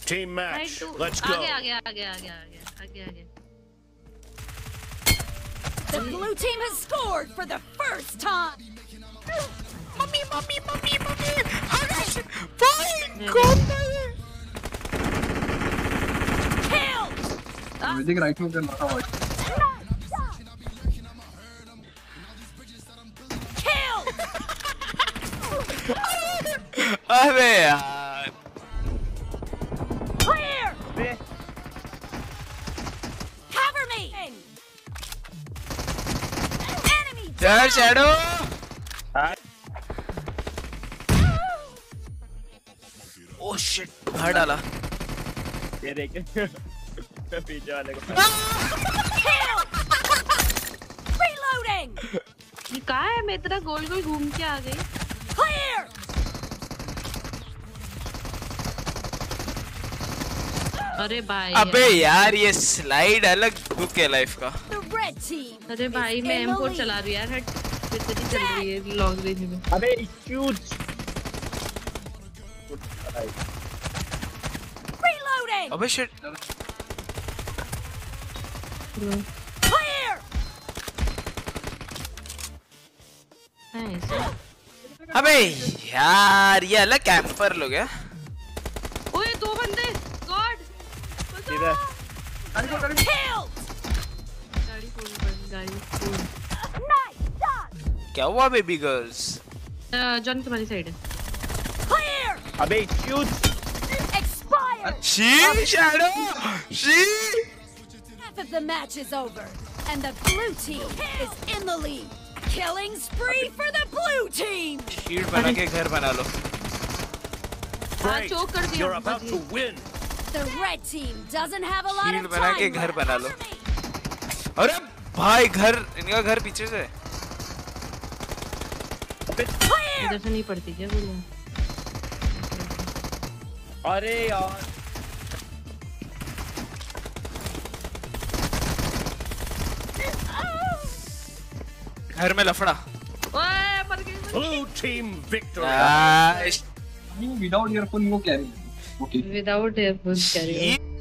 Team match. Let's go. आगे. The blue team has scored for the first time. Mummy. भाई कौन है ये? Kill. देख राइट में करना था भाई. Kill. अबे यार. Clear. Cover me. Enemy. यार शैडो. ओह शिट बाहर डाला. ये देखे पीछे वाले को. Kill. Reloading. ये कहाँ है? मैं इतना गोल घूम के आ गई. Clear. अरे भाई. अबे यार ये स्लाइड अलग बुक है लाइफ का. The red team. अरे भाई मैं M4 चला रही यार. हट. कितनी चल रही है लॉन्ग रेंज में. अबे शूट. Reloading. अबे शिट. Clear. नाइस. अबे यार ये अलग कैंपर लोग है. ओए 2 बंदे. गॉड. इधर. Kill. गाड़ी खोल. Nice shot. क्या हुआ बेबी गर्ल्स? जॉन तुम्हारी साइड है. Clear. अबे shoot. Expired. She shadow. She. Half of the match is over, and the blue team is in the lead. Killing spree for the blue team. Shield बना के घर बना लो. Great. चोक कर दिया. You're about to win. The red team doesn't have a lot shield of बना के time घर left. बना लो. अरे भाई घर इनका घर पीछे से. Clear. इधर से नहीं पड़ती क्या बोलो? अरे यार. घर में लफड़ा. ओए मर गई. Blue team victory. Nice. Without earphone वो carry. Okay. Without earphone carry.